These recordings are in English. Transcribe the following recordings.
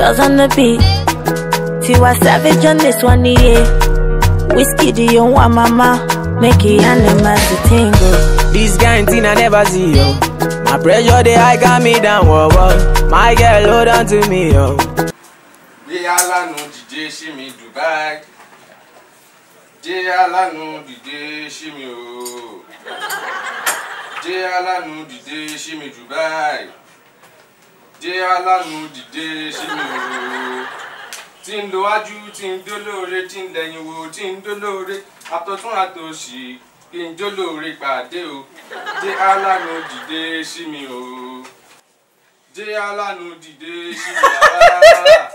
girls on the beat. Tiwa Savage on this one, yeah. Wizkid, you want mama. Make it animals to tingle. This kind thing I never see, yo. My pressure, they high got me down, whoa, whoa. My girl, hold on to me, yo. Alanu DJ Shimi Dubai. Alanu DJ Shimi o. Alanu DJ Shimi Dubai. Alanu DJ Shimi o. Tindo aju, tindo lore, tindenyin wo, tindo lore. Atotun atosi, tindo lore pade o. Alanu DJ Shimi o. Alanu DJ Shimi o.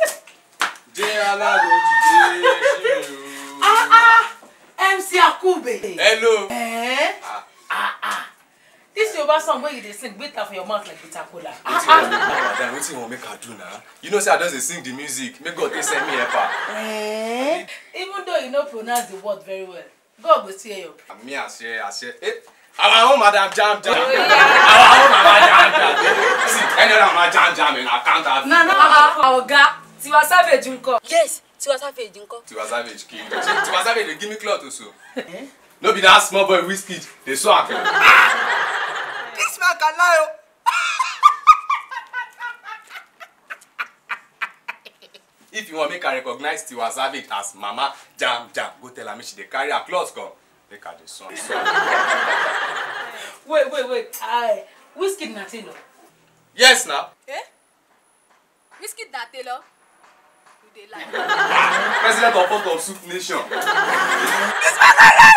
MC Akube. Hello. This your best song where you sing bitter for your mouth like bitter cola. Madam, what you want make her do now? You know, say I don't sing the music. Make God send me help. Even though you don't pronounce the word very well, God will see you. Me, I say, our own madam jam. Our own mama jam. See, any of my jam and I can't have. No, our guy. Tiwa Savage nko. Yes, Tiwa Savage nko. Tiwa Savage king. Tiwa Savage they give me cloth also. No be that small boy Wizkid. They so happy. This man can lie. If you want make her recognize Tiwa Savage as Mama Jam, go tell her me she dey carry her clothes come. Make her the son. Wait. Wizkid na tailor. Yes now. Wizkid na tailor. President of Pot of Soup Nation. This man can lie.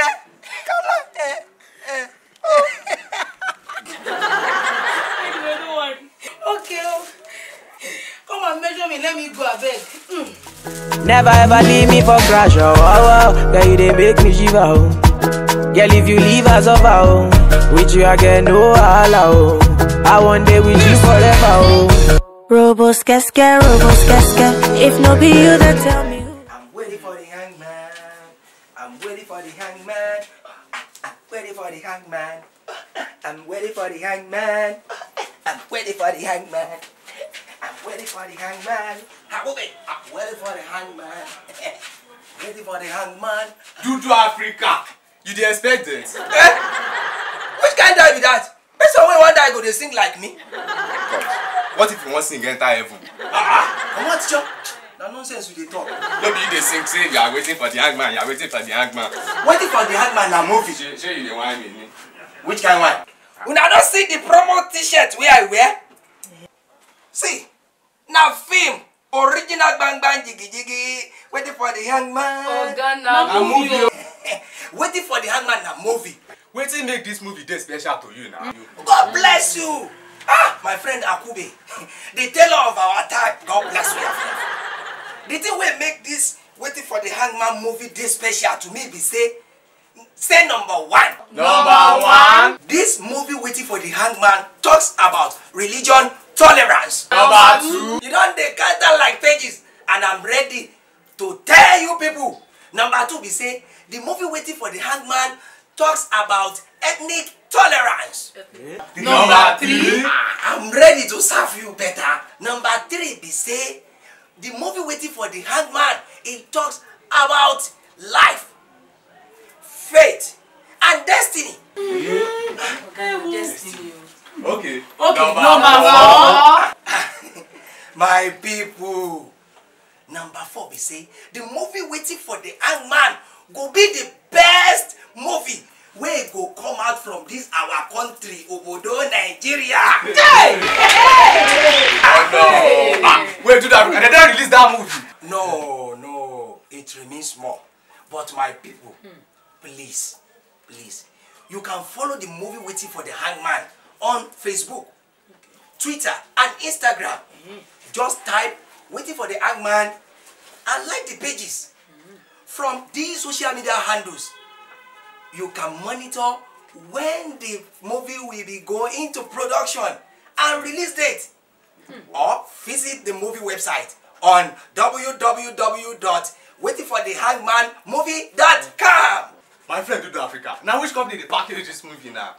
Anyway, don't worry. Okay. Come and measure me. Let me go a bed. Never ever leave me for crash, oh, oh. Girl, you they make me shiver, oh. Girl, if you leave us over, oh. With you I get no allow, oh. I one day with you forever, oh. Robos casca. If no be you, then tell me who. I'm ready for the hangman. I'm ready for the hangman. I'm ready for the hangman. I'm ready for the hangman. I'm ready for the hangman. I'm ready for the hangman. I'm ready for the hangman. Ready for the hangman. Dudu Africa. You dey expect it? Which kind of be that? Best of one day go they sing like me. What if you want sing enter heaven? Come on, teacher. No nonsense with the talk. No be you dey sing say you are waiting for the hangman. You are waiting for the hangman. Waiting for the hangman na movie. Sure you dey whine me. Which kind one? Una don't see the promo t-shirt where I wear? See, now film original bang bang jiggy jiggy. Waiting for the hangman. Oh God, now movie. Waiting for the hangman na movie. Wetin make this movie dey special to you now? God bless you. My friend Akube, the tailor of our time. God bless you. The thing will make this Waiting for the Hangman movie this special to me be say number one. Number one. This movie Waiting for the Hangman talks about religion tolerance. Number two. You don't they count down like pages and I'm ready to tell you people. Number two be say the movie Waiting for the Hangman talks about ethnic tolerance. Number three. I'm ready to serve you better. Number three be say the movie Waiting for the Hangman, it talks about life, faith, and destiny. Destiny. Okay. Number four. My people. Number four, we say the movie Waiting for the Hangman go be the best movie where it go come out from this our country, Obodo, Nigeria. Oh no! Wait, do that. And they don't release that movie. No, it remains small. But my people, please, you can follow the movie Waiting for the Hangman on Facebook, Twitter, and Instagram. Just type Waiting for the Hangman and like the pages. From these social media handles, you can monitor when the movie will be going into production and release date. Or visit the movie website on www.waitingforthehangmanmovie.com. My friend Dudu Africa. Now which company they package this movie now?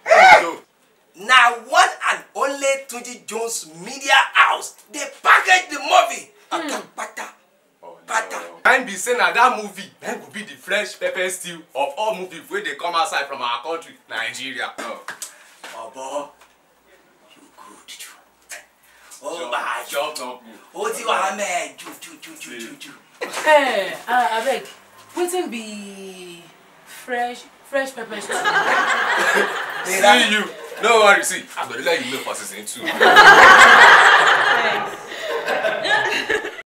Now one and only Tunji Jones Media House, they package the movie. Pata. Pata. I'm be saying that movie then will be the fresh pepper stew of all movies where they come outside from our country, Nigeria. Bobo, you good. Oh my job. Oh, you are mad. Ju. Hey, I beg. Waiting be fresh pepper stew. See you. No worry, see. I'm gonna let you know for season 2. Thanks.